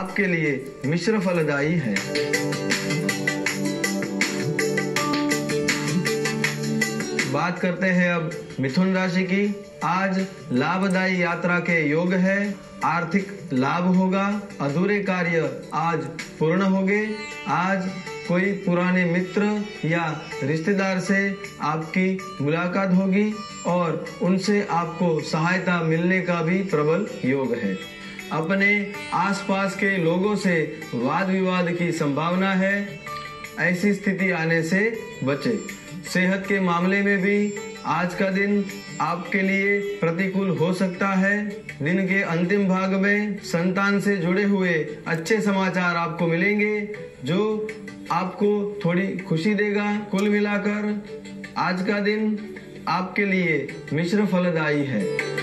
आपके लिए मिश्र फलदायी है। बात करते हैं अब मिथुन राशि की। आज लाभदायी यात्रा के योग है। आर्थिक लाभ होगा। अधूरे कार्य आज पूर्ण होंगे। आज कोई पुराने मित्र या रिश्तेदार से आपकी मुलाकात होगी और उनसे आपको सहायता मिलने का भी प्रबल योग है। अपने आसपास के लोगों से वाद विवाद की संभावना है। ऐसी स्थिति आने से बचे। सेहत के मामले में भी आज का दिन आपके लिए प्रतिकूल हो सकता है। दिन के अंतिम भाग में संतान से जुड़े हुए अच्छे समाचार आपको मिलेंगे जो आपको थोड़ी खुशी देगा। कुल मिलाकर आज का दिन आपके लिए मिश्र फलदायी है।